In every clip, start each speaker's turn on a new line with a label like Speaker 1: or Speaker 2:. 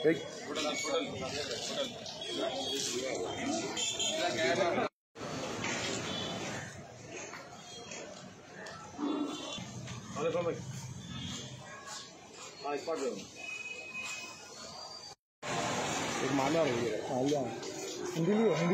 Speaker 1: एक माला रही है हिंदी लियो हिंदी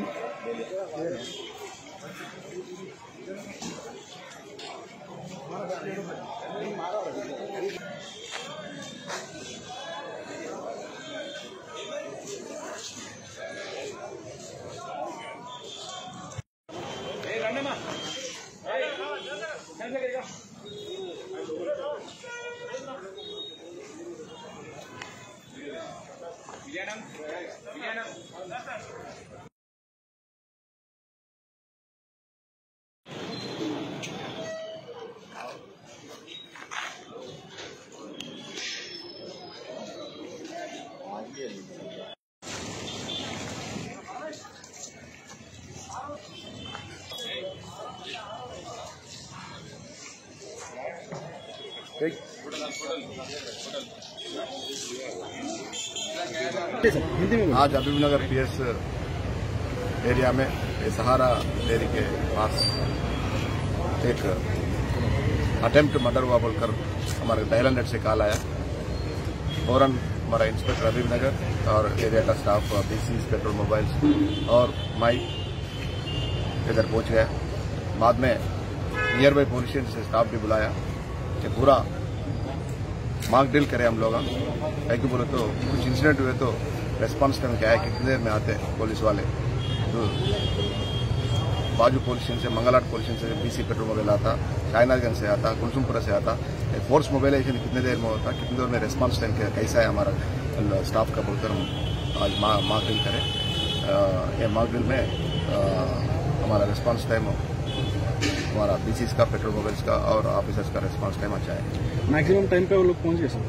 Speaker 2: आज हबीबनगर पीएस एरिया में सहारा डेयरी के पास एक अटेम्प्ट मर्डर हुआ बोलकर हमारे डायल 100 से कॉल आया। फौरन हमारा इंस्पेक्टर हबीबनगर और एरिया का स्टाफ बीसी पेट्रोल मोबाइल्स और माई इधर पहुंच गया। बाद में नियर बाई पुलिस स्टेशन से स्टाफ भी बुलाया कि पूरा मार्क ड्रिल करें हम लोग। ऐसे बोले तो कुछ इंसिडेंट हुए तो रेस्पॉन्स टाइम क्या है, कितनी देर में आते हैं पुलिस वाले। तो बाजू पुलिस स्टेशन से, मंगलाट पुलिस स्टेशन से बीसी पेट्रोल मोबाइल आता, शायनाथगंज से आता, कुलसुमपुरा से आता। फोर्स मोबाइलाइजेशन कितने देर में होता, कितनी देर में रेस्पॉन्स टाइम कैसा है हमारा स्टाफ का बोलकर हम आज मार्क ड्रिल करें। ये मार्क ड्रिल में हमारा रेस्पॉन्स टाइम हमारा बीसीस का, पेट्रोल मोबाइल्स का और ऑफिसर्स का रेस्पॉन्स टाइम अच्छा है।
Speaker 1: मैक्सिमम टाइम पे वो लोग पहुंच गए सर?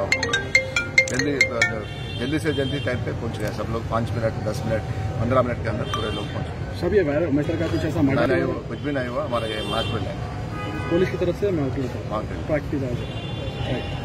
Speaker 2: जल्दी से जल्दी टाइम पे पहुंच गए सब लोग। 5 मिनट, 10 मिनट, 15 मिनट के अंदर पूरे लोग पहुंच गए।
Speaker 1: सब ये मैटर का कुछ ऐसा
Speaker 2: नहीं हुआ, कुछ भी नहीं हुआ। हमारा ये मार्क ड्रिल है
Speaker 1: पुलिस की तरफ से मार्क ड्रिल
Speaker 2: है।